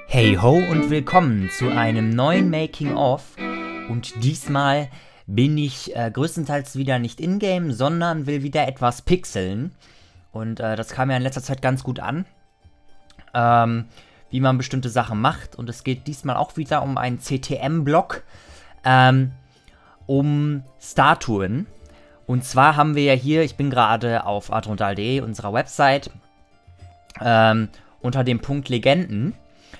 Hey ho und willkommen zu einem neuen Making-of. Und diesmal bin ich größtenteils wieder nicht in-game, sondern will wieder etwas pixeln. Und das kam ja in letzter Zeit ganz gut an, wie man bestimmte Sachen macht. Und es geht diesmal auch wieder um einen CTM-Block, um Statuen. Und zwar haben wir ja hier, ich bin gerade auf artrontal.de, unserer Website, unter dem Punkt Legenden.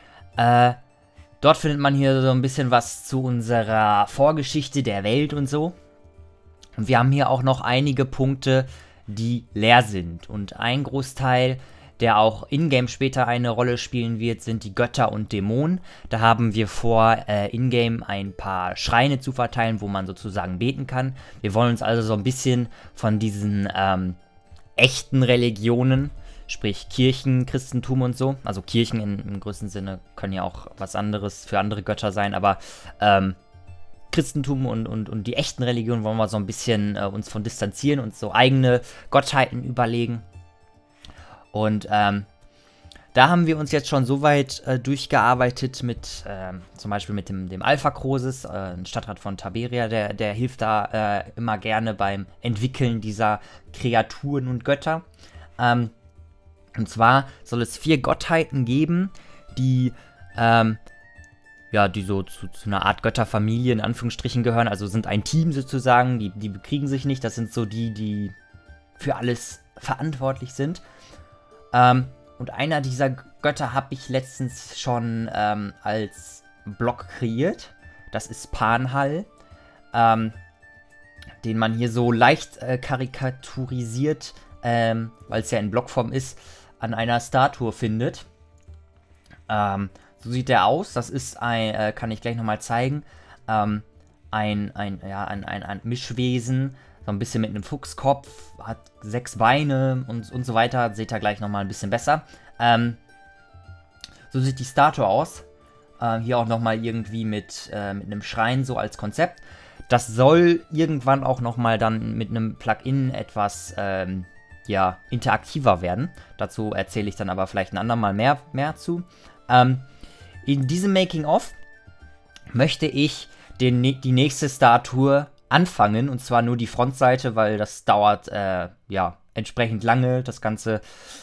Dort findet man hier so ein bisschen was zu unserer Vorgeschichte der Welt und so. Und wir haben hier auch noch einige Punkte, die leer sind. Und ein Großteil, der auch in-game später eine Rolle spielen wird, sind die Götter und Dämonen. Da haben wir vor, in-game ein paar Schreine zu verteilen, wo man sozusagen beten kann. Wir wollen uns also so ein bisschen von diesen echten Religionen, sprich Kirchen, Christentum und so. Also Kirchen im größten Sinne können ja auch was anderes für andere Götter sein, aber Christentum und die echten Religionen wollen wir so ein bisschen uns von distanzieren und so eigene Gottheiten überlegen. Und da haben wir uns jetzt schon so weit durchgearbeitet mit, zum Beispiel mit dem Alpha Crosis, ein Stadtrat von Taberia, der hilft da immer gerne beim Entwickeln dieser Kreaturen und Götter. Und zwar soll es 4 Gottheiten geben, die, die so zu einer Art Götterfamilie in Anführungsstrichen gehören. Also sind ein Team sozusagen, die bekriegen sich nicht. Das sind so die für alles verantwortlich sind. Und einer dieser Götter habe ich letztens schon als Block kreiert. Das ist Panhal, den man hier so leicht karikaturisiert, weil es ja in Blockform ist, an einer Statue findet. So sieht der aus. Das ist ein, kann ich gleich nochmal zeigen, ein Mischwesen, so ein bisschen mit einem Fuchskopf, hat 6 Beine und so weiter. Seht ihr gleich nochmal ein bisschen besser. So sieht die Statue aus. Hier auch nochmal irgendwie mit einem Schrein so als Konzept. Das soll irgendwann auch nochmal dann mit einem Plugin etwas interaktiver werden. Dazu erzähle ich dann aber vielleicht ein andermal mehr zu. In diesem Making-of möchte ich die nächste Statue anfangen, und zwar nur die Frontseite, weil das dauert entsprechend lange, das Ganze.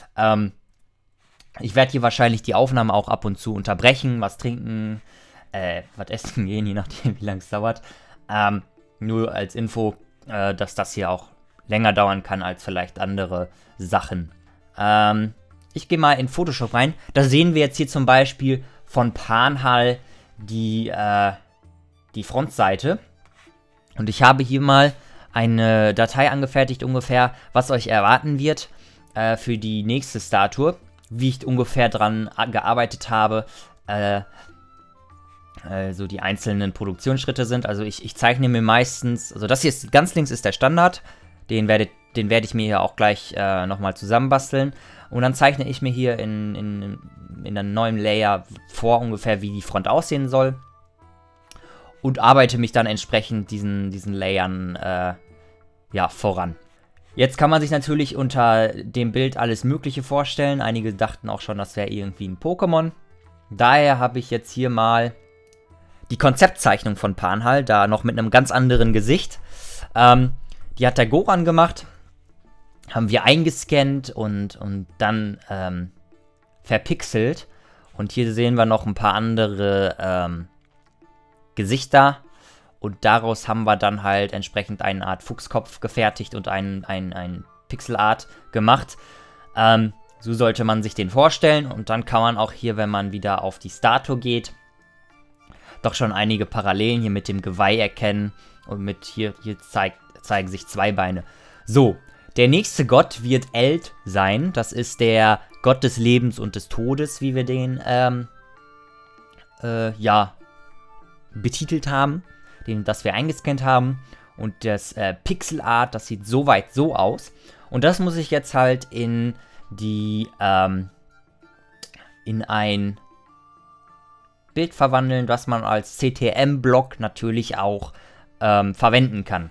Ich werde hier wahrscheinlich die Aufnahme auch ab und zu unterbrechen, was trinken, was essen gehen, je nachdem wie lange es dauert. Nur als Info, dass das hier auch länger dauern kann als vielleicht andere Sachen. Ich gehe mal in Photoshop rein. Da sehen wir jetzt hier zum Beispiel von Panhal die Frontseite. Und ich habe hier mal eine Datei angefertigt, ungefähr, was euch erwarten wird für die nächste Statue. Wie ich ungefähr dran gearbeitet habe, so die einzelnen Produktionsschritte sind. Also ich zeichne mir meistens, also das hier ist ganz links ist der Standard. Den werde ich mir hier auch gleich nochmal zusammenbasteln. Und dann zeichne ich mir hier in einem neuen Layer vor, ungefähr wie die Front aussehen soll. Und arbeite mich dann entsprechend diesen Layern voran. Jetzt kann man sich natürlich unter dem Bild alles Mögliche vorstellen. Einige dachten auch schon, das wäre irgendwie ein Pokémon. Daher habe ich jetzt hier mal die Konzeptzeichnung von Panhal, da noch mit einem ganz anderen Gesicht. Die hat der Goran gemacht, haben wir eingescannt und dann verpixelt. Und hier sehen wir noch ein paar andere Gesichter. Und daraus haben wir dann halt entsprechend eine Art Fuchskopf gefertigt und ein Pixelart gemacht. So sollte man sich den vorstellen. Und dann kann man auch hier, wenn man wieder auf die Statue geht, doch schon einige Parallelen hier mit dem Geweih erkennen. Und mit hier zeigen sich 2 Beine. So, der nächste Gott wird Eld sein. Das ist der Gott des Lebens und des Todes, wie wir den betitelt haben, das wir eingescannt haben. Und das Pixelart, das sieht soweit so aus. Und das muss ich jetzt halt in ein Bild verwandeln, was man als CTM-Block natürlich auch verwenden kann.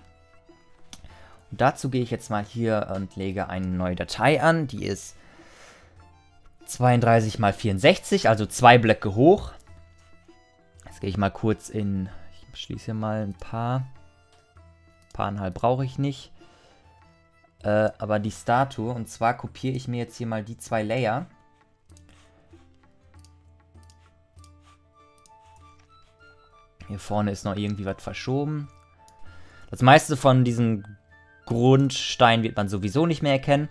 Und dazu gehe ich jetzt mal hier und lege eine neue Datei an. Die ist 32 mal 64, also 2 Blöcke hoch. Jetzt gehe ich mal kurz in... Ich schließe hier mal ein paar. Paareinhalb brauche ich nicht. Aber die Statue, und zwar kopiere ich mir jetzt hier mal die 2 Layer. Hier vorne ist noch irgendwie was verschoben. Das meiste von diesen Grundsteinen wird man sowieso nicht mehr erkennen.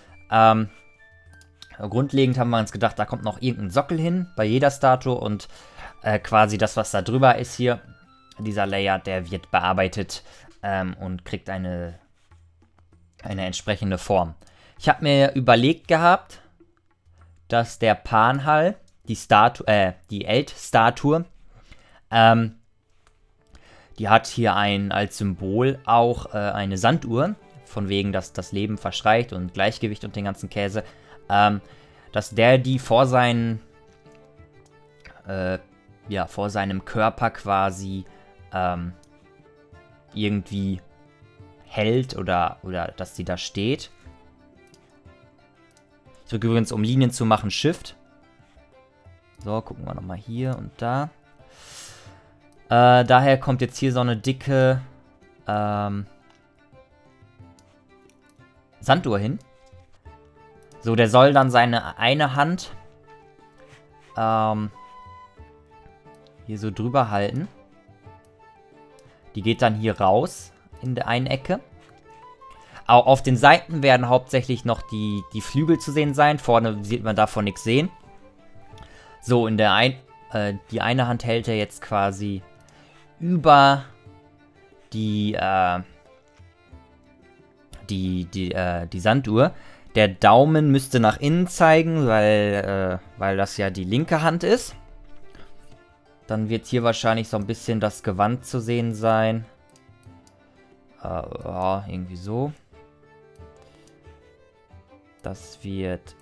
Grundlegend haben wir uns gedacht, da kommt noch irgendein Sockel hin bei jeder Statue und quasi das, was da drüber ist hier, dieser Layer, der wird bearbeitet und kriegt eine entsprechende Form. Ich habe mir überlegt gehabt, dass der Panhal, die Eld-Statue, die hat hier als Symbol auch eine Sanduhr, von wegen, dass das Leben verschreit und Gleichgewicht und den ganzen Käse, dass der die vor seinem Körper quasi irgendwie hält oder dass die da steht. Ich drücke übrigens, um Linien zu machen, Shift. So, gucken wir nochmal hier und da. Daher kommt jetzt hier so eine dicke Sanduhr hin. So, der soll dann seine eine Hand hier so drüber halten. Die geht dann hier raus in der einen Ecke. Auch auf den Seiten werden hauptsächlich noch die Flügel zu sehen sein. Vorne sieht man davon nichts sehen. So, die eine Hand hält er jetzt quasi über die Sanduhr. Der Daumen müsste nach innen zeigen, weil das ja die linke Hand ist. Dann wird hier wahrscheinlich so ein bisschen das Gewand zu sehen sein. Ja, irgendwie so. Das wird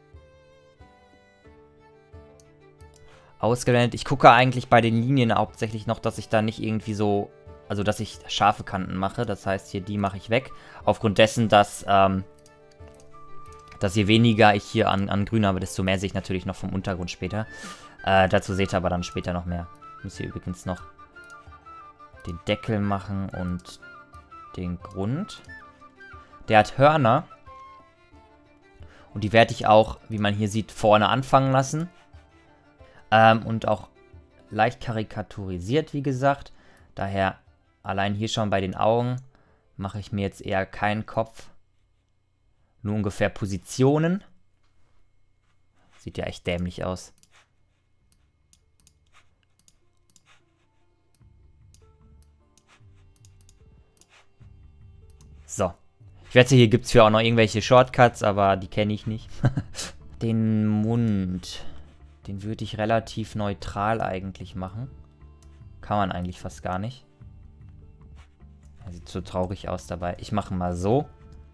ausgeblendet. Ich gucke eigentlich bei den Linien hauptsächlich noch, dass ich da nicht irgendwie so... Also, dass ich scharfe Kanten mache. Das heißt, hier die mache ich weg. Aufgrund dessen, dass je weniger ich hier an Grün habe, desto mehr sehe ich natürlich noch vom Untergrund später. Dazu seht ihr aber dann später noch mehr. Ich muss hier übrigens noch den Deckel machen und den Grund. Der hat Hörner. Und die werde ich auch, wie man hier sieht, vorne anfangen lassen. Und auch leicht karikaturisiert, wie gesagt. Daher allein hier schon bei den Augen mache ich mir jetzt eher keinen Kopf. Nur ungefähr Positionen. Sieht ja echt dämlich aus. So. Ich wette, hier gibt es für auch noch irgendwelche Shortcuts, aber die kenne ich nicht. Den Mund, den würde ich relativ neutral eigentlich machen. Kann man eigentlich fast gar nicht. Er sieht so traurig aus dabei. Ich mache mal so.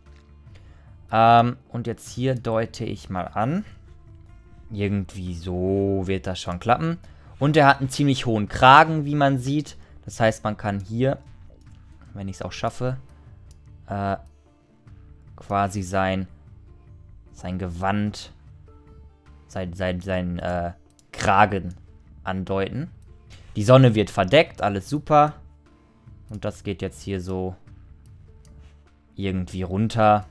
Und jetzt hier deute ich mal an. Irgendwie so wird das schon klappen. Und er hat einen ziemlich hohen Kragen, wie man sieht. Das heißt, man kann hier, wenn ich es auch schaffe, quasi sein Gewand, sein Kragen andeuten. Die Sonne wird verdeckt, alles super. Und das geht jetzt hier so irgendwie runter.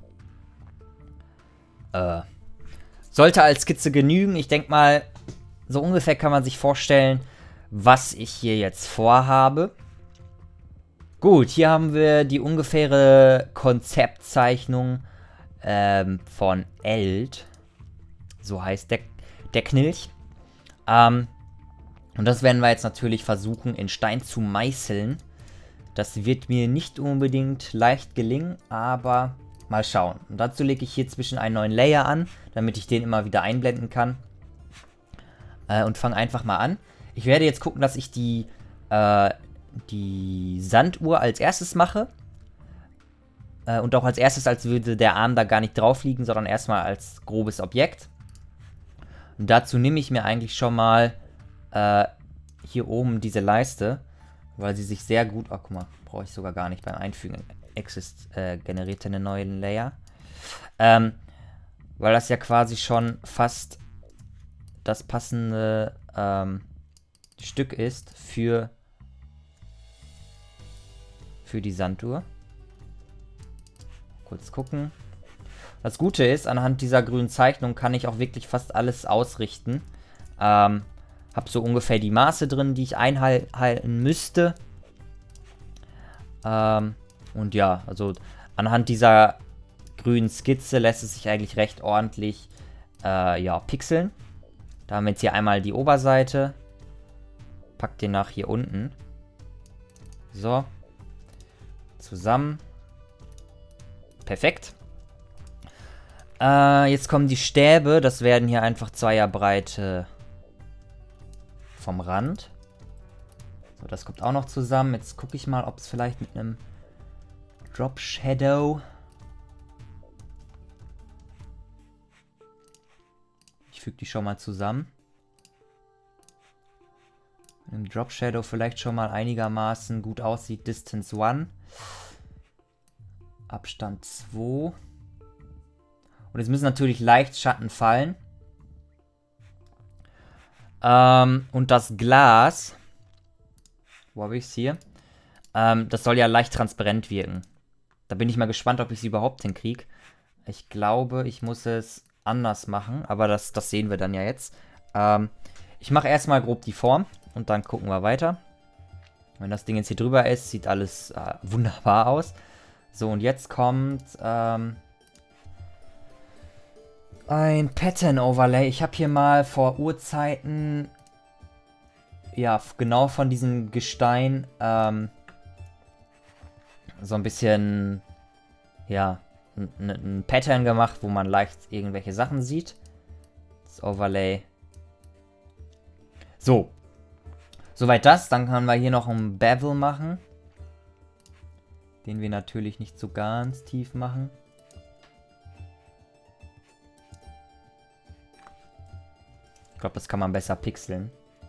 Sollte als Skizze genügen. Ich denke mal, so ungefähr kann man sich vorstellen, was ich hier jetzt vorhabe. Gut, hier haben wir die ungefähre Konzeptzeichnung von Eld. So heißt der Knilch. Und das werden wir jetzt natürlich versuchen, in Stein zu meißeln. Das wird mir nicht unbedingt leicht gelingen, aber mal schauen. Und dazu lege ich hier zwischen einen neuen Layer an, damit ich den immer wieder einblenden kann. Und fange einfach mal an. Ich werde jetzt gucken, dass ich die Sanduhr als erstes mache. Und auch als erstes, als würde der Arm da gar nicht drauf liegen, sondern erstmal als grobes Objekt. Und dazu nehme ich mir eigentlich schon mal hier oben diese Leiste, weil sie sich sehr gut... Oh, guck mal, brauche ich sogar gar nicht beim Einfügen. Generiert eine neue Layer. weil das ja quasi schon fast das passende Stück ist für die Sanduhr. Kurz gucken. Das Gute ist, anhand dieser grünen Zeichnung kann ich auch wirklich fast alles ausrichten. Hab so ungefähr die Maße drin, die ich einhalten müsste. Und ja, also anhand dieser grünen Skizze lässt es sich eigentlich recht ordentlich ja, pixeln. Da haben wir jetzt hier einmal die Oberseite. Pack den nach hier unten. So. Zusammen. Perfekt. Jetzt kommen die Stäbe. Das werden hier einfach Zweierbreite vom Rand. So, das kommt auch noch zusammen. Jetzt gucke ich mal, ob es vielleicht mit einem Drop Shadow... Ich füge die schon mal zusammen. Mit einem Drop Shadow vielleicht schon mal einigermaßen gut aussieht. Distance 1. Abstand 2. Und jetzt müssen natürlich leicht Schatten fallen. Und das Glas, wo habe ich es hier? Das soll ja leicht transparent wirken. Da bin ich mal gespannt, ob ich es überhaupt hinkriege. Ich glaube, ich muss es anders machen, aber das sehen wir dann ja jetzt. Ich mache erstmal grob die Form und dann gucken wir weiter. Wenn das Ding jetzt hier drüber ist, sieht alles wunderbar aus. So, und jetzt kommt ein Pattern Overlay. Ich habe hier mal vor Urzeiten, ja, genau von diesem Gestein, so ein bisschen, ja, ein Pattern gemacht, wo man leicht irgendwelche Sachen sieht. Das Overlay. So. Soweit das. Dann können wir hier noch einen Bevel machen. Den wir natürlich nicht so ganz tief machen. Ich glaube, das kann man besser pixeln.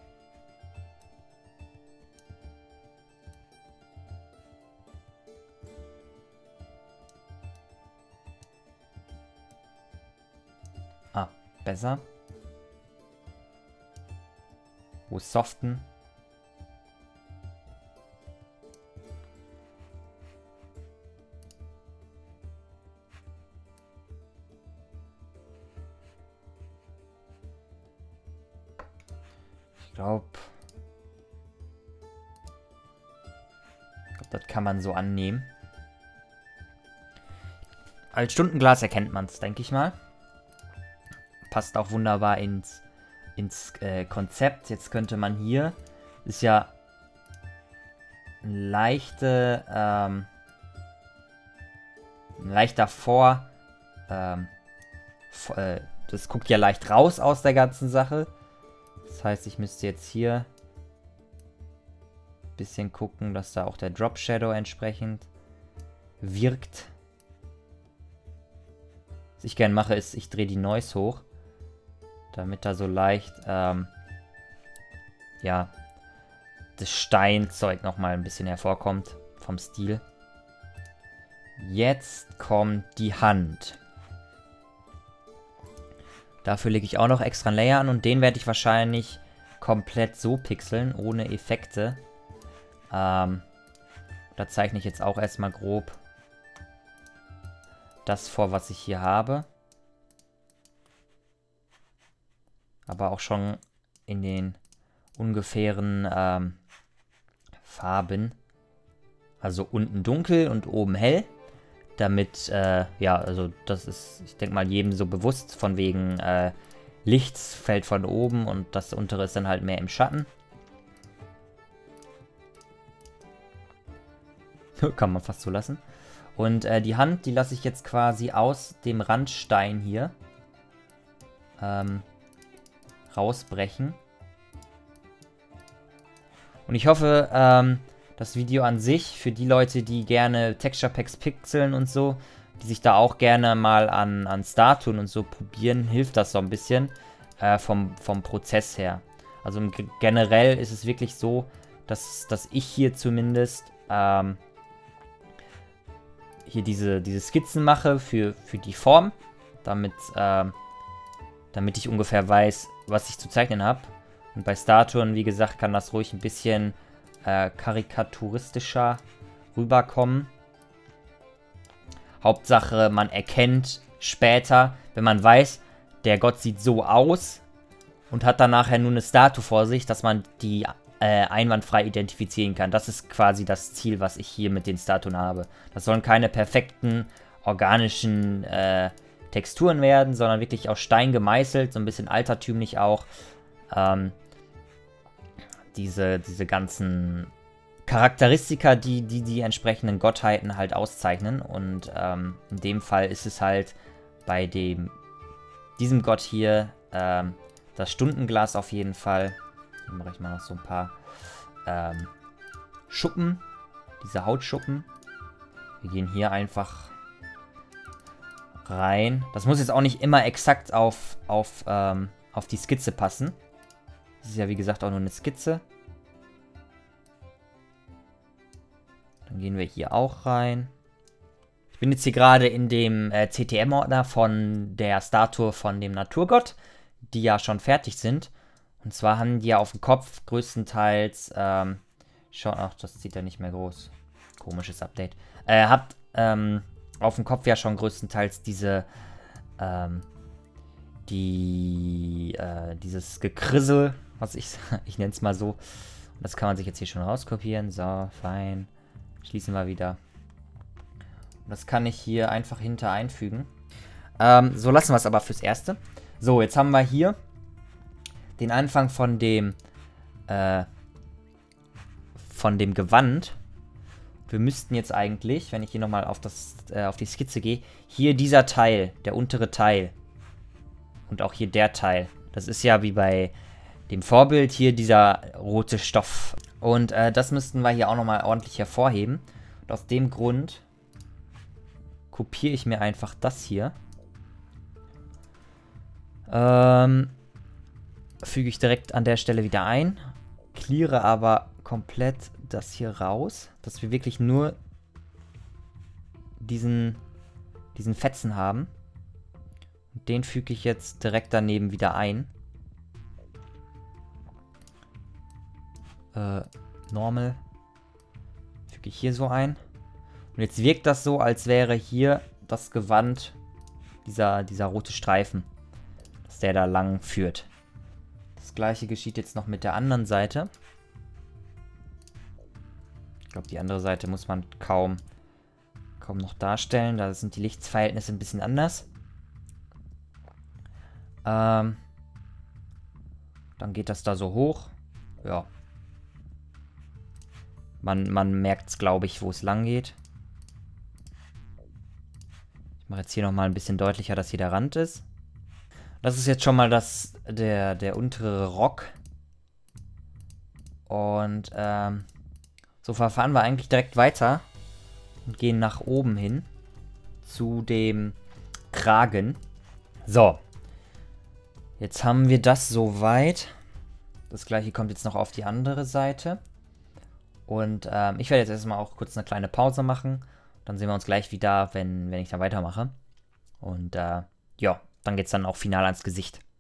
Ah, besser. Wo ist Soften? Ich glaube, das kann man so annehmen. Als Stundenglas erkennt man es, denke ich mal. Passt auch wunderbar ins Konzept. Jetzt könnte man hier, ist ja ein leichter das guckt ja leicht raus aus der ganzen Sache. Das heißt, ich müsste jetzt hier ein bisschen gucken, dass da auch der Drop Shadow entsprechend wirkt. Was ich gerne mache, ist, ich drehe die Noise hoch, damit da so leicht, ja, das Steinzeug nochmal ein bisschen hervorkommt vom Stil. Jetzt kommt die Hand. Dafür lege ich auch noch extra einen Layer an und den werde ich wahrscheinlich komplett so pixeln, ohne Effekte. Da zeichne ich jetzt auch erstmal grob das vor, was ich hier habe. Aber auch schon in den ungefähren Farben. Also unten dunkel und oben hell. Damit, ja, also das ist, ich denke mal, jedem so bewusst, von wegen Licht fällt von oben und das untere ist dann halt mehr im Schatten. Kann man fast so lassen. Und die Hand, die lasse ich jetzt quasi aus dem Randstein hier rausbrechen. Und ich hoffe, das Video an sich, für die Leute, die gerne Texture Packs pixeln und so, die sich da auch gerne mal an Statuen und so probieren, hilft das so ein bisschen vom Prozess her. Also generell ist es wirklich so, dass ich hier zumindest hier diese Skizzen mache für die Form. damit ich ungefähr weiß, was ich zu zeichnen habe. Und bei Statuen, wie gesagt, kann das ruhig ein bisschen karikaturistischer rüberkommen. Hauptsache, man erkennt später, wenn man weiß, der Gott sieht so aus und hat dann nachher nur eine Statue vor sich, dass man die einwandfrei identifizieren kann. Das ist quasi das Ziel, was ich hier mit den Statuen habe. Das sollen keine perfekten, organischen Texturen werden, sondern wirklich aus Stein gemeißelt, so ein bisschen altertümlich auch. Diese ganzen Charakteristika, die entsprechenden Gottheiten halt auszeichnen. Und in dem Fall ist es halt bei diesem Gott hier das Stundenglas auf jeden Fall. Hier mache ich mal noch so ein paar Schuppen, diese Hautschuppen. Wir gehen hier einfach rein. Das muss jetzt auch nicht immer exakt auf die Skizze passen. Das ist ja wie gesagt auch nur eine Skizze. Dann gehen wir hier auch rein. Ich bin jetzt hier gerade in dem CTM-Ordner von der Statue von dem Naturgott, die ja schon fertig sind. Und zwar haben die ja auf dem Kopf größtenteils ach, das sieht ja nicht mehr groß. Komisches Update. Habt auf dem Kopf ja schon größtenteils dieses Gekrissel, was ich nenne es mal so. Und das kann man sich jetzt hier schon rauskopieren. So, fein. Schließen wir wieder. Und das kann ich hier einfach hinter einfügen. So lassen wir es aber fürs Erste. So, jetzt haben wir hier den Anfang von dem Gewand. Wir müssten jetzt eigentlich, wenn ich hier nochmal auf die Skizze gehe, hier dieser Teil, der untere Teil und auch hier der Teil. Das ist ja wie bei dem Vorbild hier dieser rote Stoff. Und das müssten wir hier auch nochmal ordentlich hervorheben. Und aus dem Grund kopiere ich mir einfach das hier. Füge ich direkt an der Stelle wieder ein. Cleare aber komplett das hier raus, dass wir wirklich nur diesen Fetzen haben. Und den füge ich jetzt direkt daneben wieder ein. Normal füge ich hier so ein. Und jetzt wirkt das so, als wäre hier das Gewand dieser rote Streifen, dass der da lang führt. Das gleiche geschieht jetzt noch mit der anderen Seite. Ich glaube, die andere Seite muss man kaum noch darstellen. Da sind die Lichtverhältnisse ein bisschen anders. Dann geht das da so hoch. Ja. Man merkt es, glaube ich, wo es lang geht. Ich mache jetzt hier nochmal ein bisschen deutlicher, dass hier der Rand ist. Das ist jetzt schon mal der untere Rock. Und so verfahren wir eigentlich direkt weiter und gehen nach oben hin zu dem Kragen. So. Jetzt haben wir das soweit. Das gleiche kommt jetzt noch auf die andere Seite. Und ich werde jetzt erstmal auch kurz eine kleine Pause machen. Dann sehen wir uns gleich wieder, wenn ich dann weitermache. Und ja, dann geht es dann auch final ans Gesicht.